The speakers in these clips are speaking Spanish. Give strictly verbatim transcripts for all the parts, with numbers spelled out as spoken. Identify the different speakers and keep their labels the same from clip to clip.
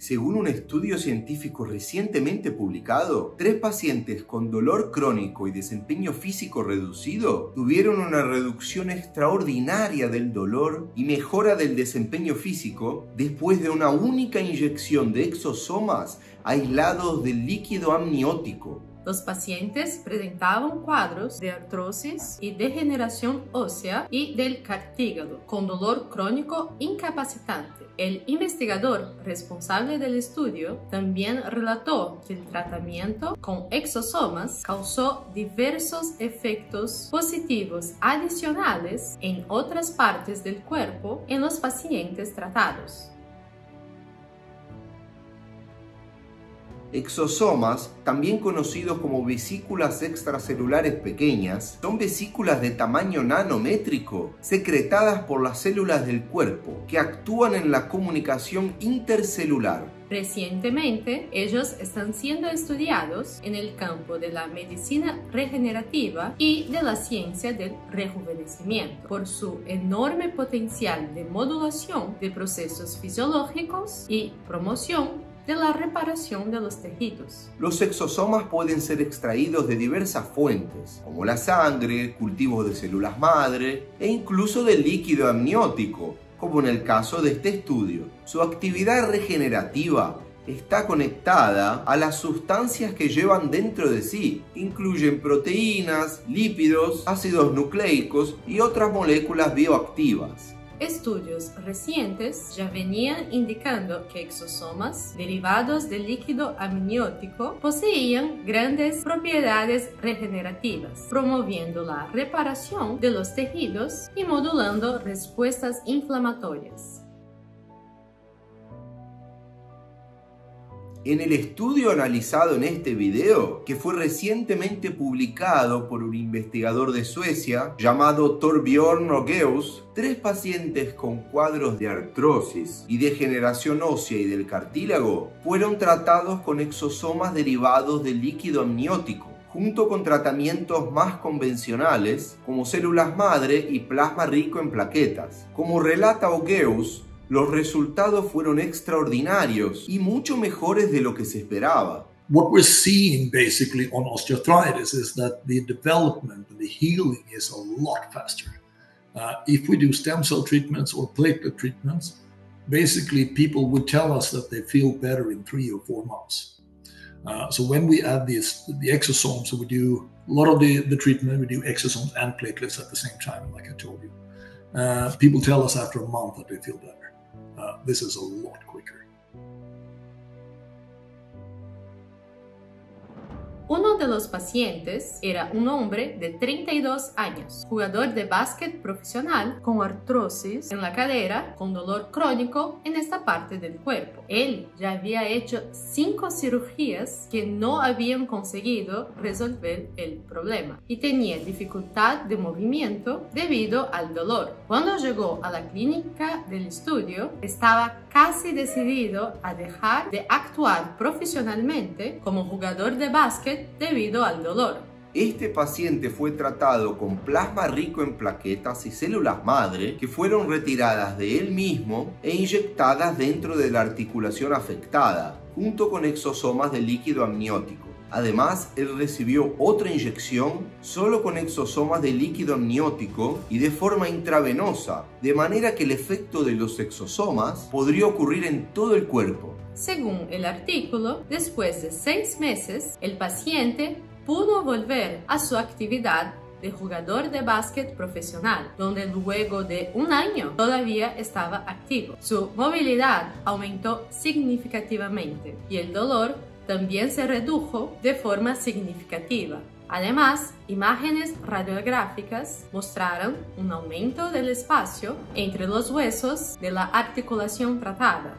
Speaker 1: Según un estudio científico recientemente publicado, tres pacientes con dolor crónico y desempeño físico reducido tuvieron una reducción extraordinaria del dolor y mejora del desempeño físico después de una única inyección de exosomas aislados del líquido amniótico.
Speaker 2: Los pacientes presentaban cuadros de artrosis y degeneración ósea y del cartílago, con dolor crónico incapacitante. El investigador responsable del estudio también relató que el tratamiento con exosomas causó diversos efectos positivos adicionales en otras partes del cuerpo en los pacientes tratados.
Speaker 1: Exosomas, también conocidos como vesículas extracelulares pequeñas, son vesículas de tamaño nanométrico secretadas por las células del cuerpo que actúan en la comunicación intercelular.
Speaker 2: Recientemente, ellos están siendo estudiados en el campo de la medicina regenerativa y de la ciencia del rejuvenecimiento por su enorme potencial de modulación de procesos fisiológicos y promoción de la reparación de los tejidos.
Speaker 1: Los exosomas pueden ser extraídos de diversas fuentes, como la sangre, cultivos de células madre e incluso del líquido amniótico, como en el caso de este estudio. Su actividad regenerativa está conectada a las sustancias que llevan dentro de sí. Incluyen proteínas, lípidos, ácidos nucleicos y otras moléculas bioactivas.
Speaker 2: Estudios recientes ya venían indicando que exosomas derivados del líquido amniótico poseían grandes propiedades regenerativas, promoviendo la reparación de los tejidos y modulando respuestas inflamatorias.
Speaker 1: En el estudio analizado en este video, que fue recientemente publicado por un investigador de Suecia llamado Torbjörn Ågeus, tres pacientes con cuadros de artrosis y degeneración ósea y del cartílago fueron tratados con exosomas derivados del líquido amniótico, junto con tratamientos más convencionales como células madre y plasma rico en plaquetas. Como relata Ågeus, los resultados fueron extraordinarios y mucho mejores de lo que se esperaba.
Speaker 3: What we're seeing basically on osteoarthritis is that the development and the healing is a lot faster. Uh, if we do stem cell treatments or platelet treatments, basically people would tell us that they feel better in three or four months. Uh, so when we add these, the exosomes, so we do a lot of the, the treatment, we do exosomes and platelets at the same time, like I told you. Uh, people tell us after a month that they feel better. Uh, this is a lot quicker.
Speaker 2: Uno de los pacientes era un hombre de treinta y dos años, jugador de básquet profesional con artrosis en la cadera, con dolor crónico en esta parte del cuerpo. Él ya había hecho cinco cirugías que no habían conseguido resolver el problema y tenía dificultad de movimiento debido al dolor. Cuando llegó a la clínica del estudio, estaba casi decidido a dejar de actuar profesionalmente como jugador de básquet debido al dolor.
Speaker 1: Este paciente fue tratado con plasma rico en plaquetas y células madre que fueron retiradas de él mismo e inyectadas dentro de la articulación afectada, junto con exosomas de líquido amniótico. Además, él recibió otra inyección solo con exosomas de líquido amniótico y de forma intravenosa, de manera que el efecto de los exosomas podría ocurrir en todo el cuerpo.
Speaker 2: Según el artículo, después de seis meses, el paciente pudo volver a su actividad de jugador de básquet profesional, donde luego de un año todavía estaba activo. Su movilidad aumentó significativamente y el dolor también se redujo de forma significativa. Además, imágenes radiográficas mostraron un aumento del espacio entre los huesos de la articulación tratada.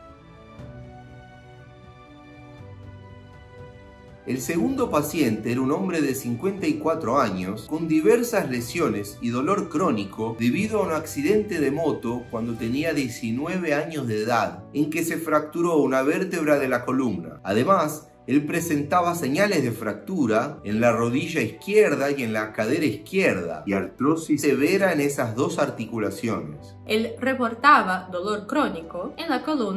Speaker 1: El segundo paciente era un hombre de cincuenta y cuatro años con diversas lesiones y dolor crónico debido a un accidente de moto cuando tenía diecinueve años de edad, en que se fracturó una vértebra de la columna. Además, él presentaba señales de fractura en la rodilla izquierda y en la cadera izquierda y artrosis severa en esas dos articulaciones.
Speaker 2: Él reportaba dolor crónico en la columna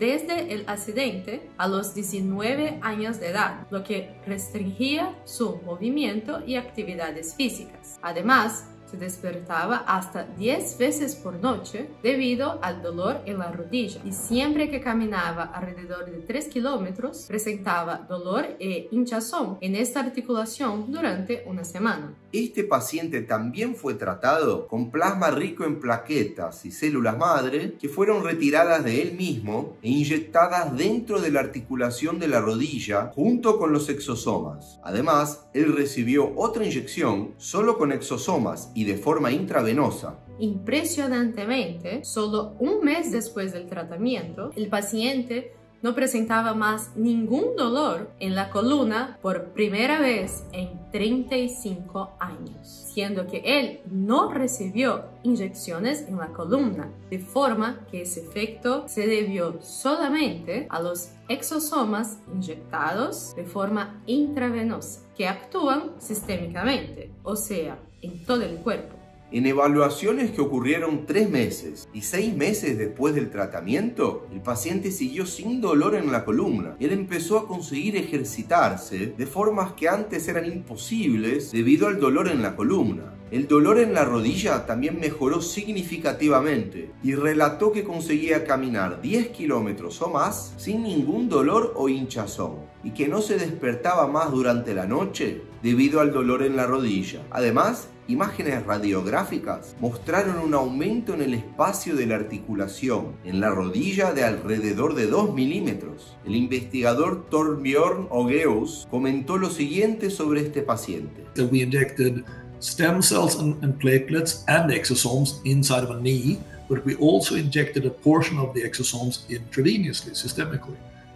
Speaker 2: desde el accidente a los diecinueve años de edad, lo que restringía su movimiento y actividades físicas. Además, se despertaba hasta diez veces por noche debido al dolor en la rodilla y siempre que caminaba alrededor de tres kilómetros presentaba dolor e hinchazón en esta articulación durante una semana.
Speaker 1: Este paciente también fue tratado con plasma rico en plaquetas y células madre que fueron retiradas de él mismo e inyectadas dentro de la articulación de la rodilla junto con los exosomas. Además, él recibió otra inyección solo con exosomas y de forma intravenosa.
Speaker 2: Impresionantemente, solo un mes después del tratamiento, el paciente no presentaba más ningún dolor en la columna por primera vez en treinta y cinco años, siendo que él no recibió inyecciones en la columna, de forma que ese efecto se debió solamente a los exosomas inyectados de forma intravenosa, que actúan sistémicamente, o sea, en todo el cuerpo.
Speaker 1: En evaluaciones que ocurrieron tres meses y seis meses después del tratamiento, el paciente siguió sin dolor en la columna. Él empezó a conseguir ejercitarse de formas que antes eran imposibles debido al dolor en la columna. El dolor en la rodilla también mejoró significativamente y relató que conseguía caminar diez kilómetros o más sin ningún dolor o hinchazón y que no se despertaba más durante la noche debido al dolor en la rodilla. Además, imágenes radiográficas mostraron un aumento en el espacio de la articulación en la rodilla de alrededor de dos milímetros. El investigador Torbjörn Ågeus comentó lo siguiente sobre este paciente.
Speaker 3: We injected stem cells and, and platelets and exosomes inside of a knee, but we also injected a portion of the exosomes intravenously, systemically.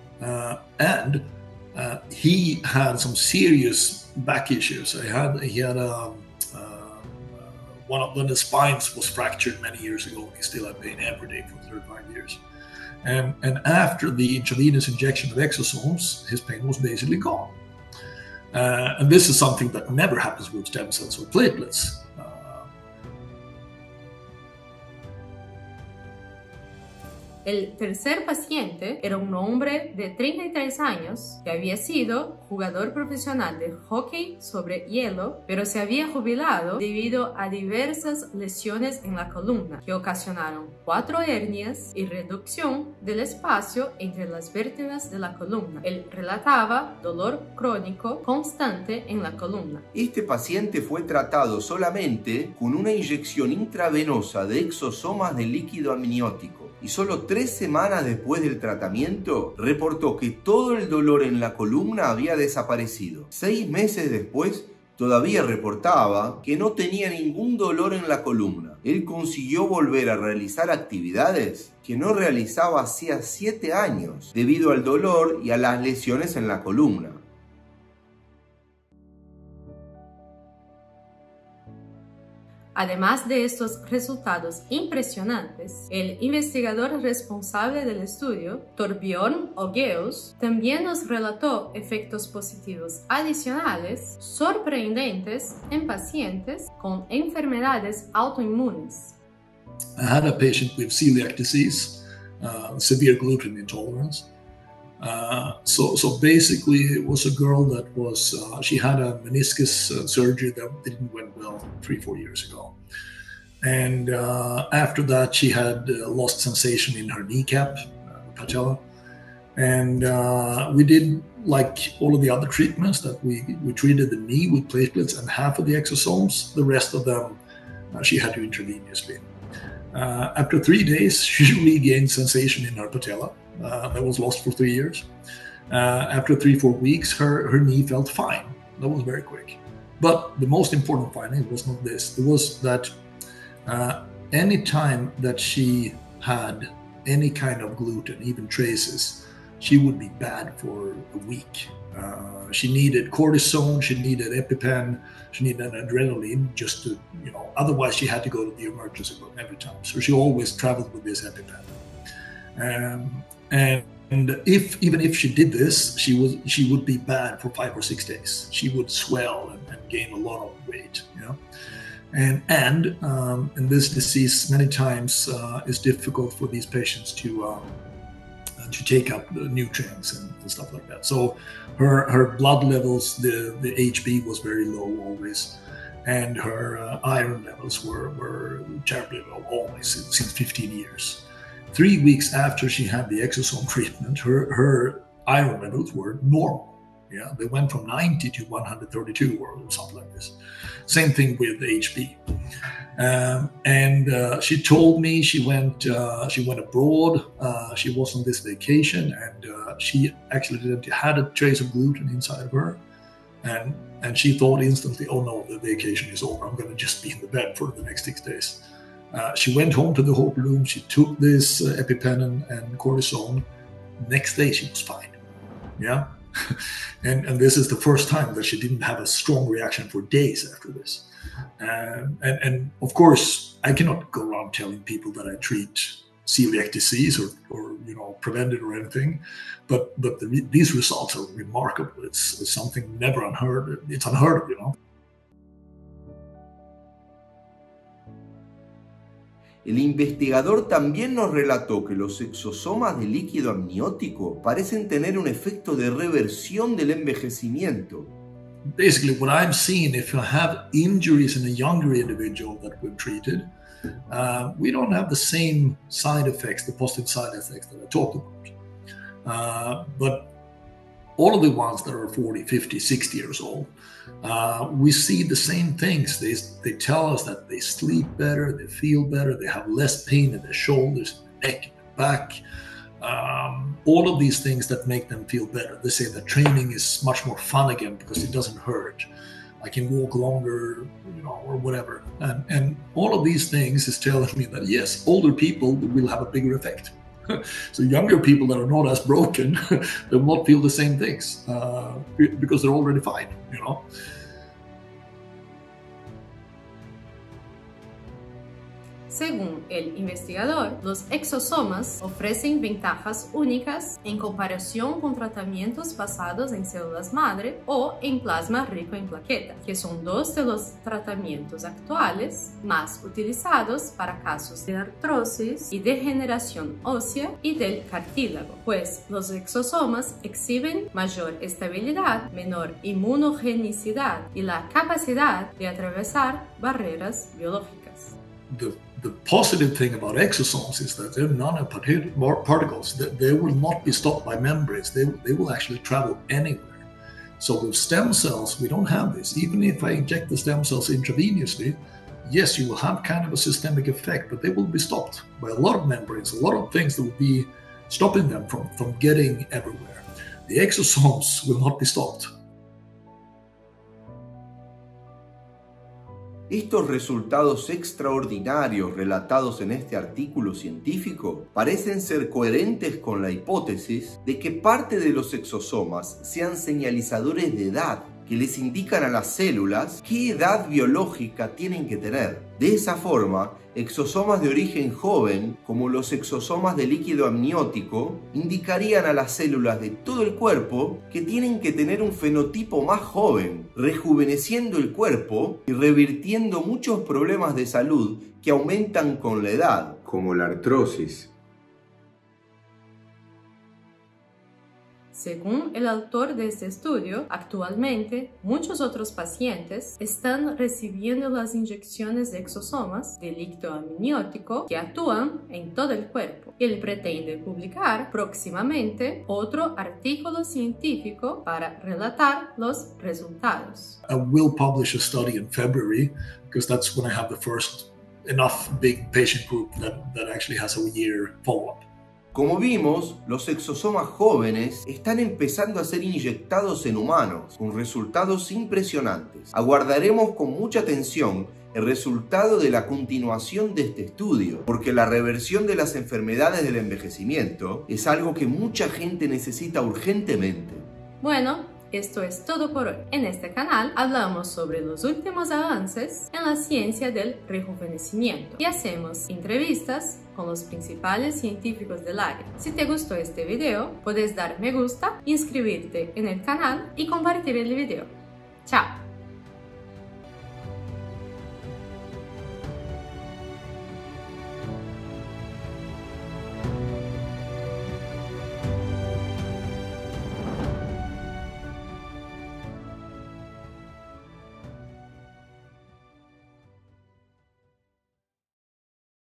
Speaker 3: Uh, and uh, he had some serious back issues. He had, he had a One of them, the spines was fractured many years ago, and he still had pain every day for thirty-five years. And, and after the intravenous injection of exosomes, his pain was basically gone. Uh, and this is something that never happens with stem cells or platelets. Uh,
Speaker 2: El tercer paciente era un hombre de treinta y tres años que había sido jugador profesional de hockey sobre hielo, pero se había jubilado debido a diversas lesiones en la columna que ocasionaron cuatro hernias y reducción del espacio entre las vértebras de la columna. Él relataba dolor crónico constante en la columna.
Speaker 1: Este paciente fue tratado solamente con una inyección intravenosa de exosomas de líquido amniótico y solo tres semanas después del tratamiento reportó que todo el dolor en la columna había desaparecido. Seis meses después todavía reportaba que no tenía ningún dolor en la columna. Él consiguió volver a realizar actividades que no realizaba hacía siete años debido al dolor y a las lesiones en la columna.
Speaker 2: Además de estos resultados impresionantes, el investigador responsable del estudio, Torbjörn Ågeus, también nos relató efectos positivos adicionales sorprendentes en pacientes con enfermedades autoinmunes.
Speaker 3: I had a patient with celiac disease, uh, severe gluten intolerance. Uh, so, so basically, it was a girl that was, uh, she had a meniscus uh, surgery that didn't went well three, four years ago. And uh, after that, she had uh, lost sensation in her kneecap, uh, patella. And uh, we did, like all of the other treatments, that we, we treated the knee with platelets and half of the exosomes. The rest of them, uh, she had to intravenously. Uh, after three days, she regained sensation in her patella. Uh, that was lost for three years. Uh, after three, four weeks, her, her knee felt fine. That was very quick. But the most important finding was not this. It was that uh, any time that she had any kind of gluten, even traces, she would be bad for a week. Uh, she needed cortisone, she needed EpiPen, she needed adrenaline just to, you know, otherwise she had to go to the emergency room every time. So she always traveled with this EpiPen. Um, and, and if even if she did this, she was she would be bad for five or six days. She would swell and, and gain a lot of weight, you know. And and um, in this disease, many times uh, it's difficult for these patients to um, uh, and to take up the nutrients and, and stuff like that. So her her blood levels, the the H B was very low always, and her uh, iron levels were were terribly low always since fifteen years. Three weeks after she had the exosome treatment, her her iron levels were normal. Yeah, they went from ninety to one hundred thirty-two or something like this. Same thing with the H B. Um, and uh, she told me she went uh, she went abroad. Uh, she was on this vacation, and uh, she actually didn't had a trace of gluten inside of her, and and she thought instantly, "Oh no, the vacation is over. I'm going to just be in the bed for the next six days." Uh, she went home to the hotel room. She took this uh, EpiPen and cortisone. Next day, she was fine. Yeah, and and this is the first time that she didn't have a strong reaction for days after this. Um, and, and of course, I cannot go around telling people that I treat celiac disease or, or you know, prevent it or anything, but but the, these results are remarkable. It's, it's something never unheard. It's unheard of, you know.
Speaker 1: El investigador también nos relató que los exosomas de líquido amniótico parecen tener un efecto de reversión del envejecimiento.
Speaker 3: Basically, what I've seen, if you have injuries in a younger individual that we've treated, uh, we don't have the same side effects, the positive side effects that I talked about. Uh, but all of the ones that are forty, fifty, sixty years old, uh, we see the same things. They, they tell us that they sleep better, they feel better, they have less pain in their shoulders, neck, back. Um, all of these things that make them feel better. They say that training is much more fun again because it doesn't hurt. I can walk longer, you know, or whatever. And, and all of these things is telling me that yes, older people will have a bigger effect. So younger people that are not as broken, they will not feel the same things uh, because they're already fine, you know.
Speaker 2: Según el investigador, los exosomas ofrecen ventajas únicas en comparación con tratamientos basados en células madre o en plasma rico en plaqueta, que son dos de los tratamientos actuales más utilizados para casos de artrosis y degeneración ósea y del cartílago, pues los exosomas exhiben mayor estabilidad, menor inmunogenicidad y la capacidad de atravesar barreras biológicas.
Speaker 3: The, the positive thing about exosomes is that they're nanoparticles. They, they will not be stopped by membranes. They, they will actually travel anywhere. So with stem cells, we don't have this. Even if I inject the stem cells intravenously, yes, you will have kind of a systemic effect, but they will be stopped by a lot of membranes, a lot of things that will be stopping them from, from getting everywhere. The exosomes will not be stopped.
Speaker 1: Estos resultados extraordinarios relatados en este artículo científico parecen ser coherentes con la hipótesis de que parte de los exosomas sean señalizadores de edad que les indican a las células qué edad biológica tienen que tener. De esa forma, exosomas de origen joven, como los exosomas de líquido amniótico, indicarían a las células de todo el cuerpo que tienen que tener un fenotipo más joven, rejuveneciendo el cuerpo y revirtiendo muchos problemas de salud que aumentan con la edad, como la artrosis.
Speaker 2: Según el autor de este estudio, actualmente muchos otros pacientes están recibiendo las inyecciones de exosomas de líquido amniótico que actúan en todo el cuerpo. Él pretende publicar próximamente otro artículo científico para relatar los resultados.
Speaker 3: I will publish a study in February because that's when I have the first enough big patient group that, that actually has a year follow-up.
Speaker 1: Como vimos, los exosomas jóvenes están empezando a ser inyectados en humanos, con resultados impresionantes. Aguardaremos con mucha atención el resultado de la continuación de este estudio, porque la reversión de las enfermedades del envejecimiento es algo que mucha gente necesita urgentemente.
Speaker 2: Bueno, esto es todo por hoy. En este canal hablamos sobre los últimos avances en la ciencia del rejuvenecimiento y hacemos entrevistas con los principales científicos del área. Si te gustó este video, puedes dar me gusta, inscribirte en el canal y compartir el video. ¡Chao!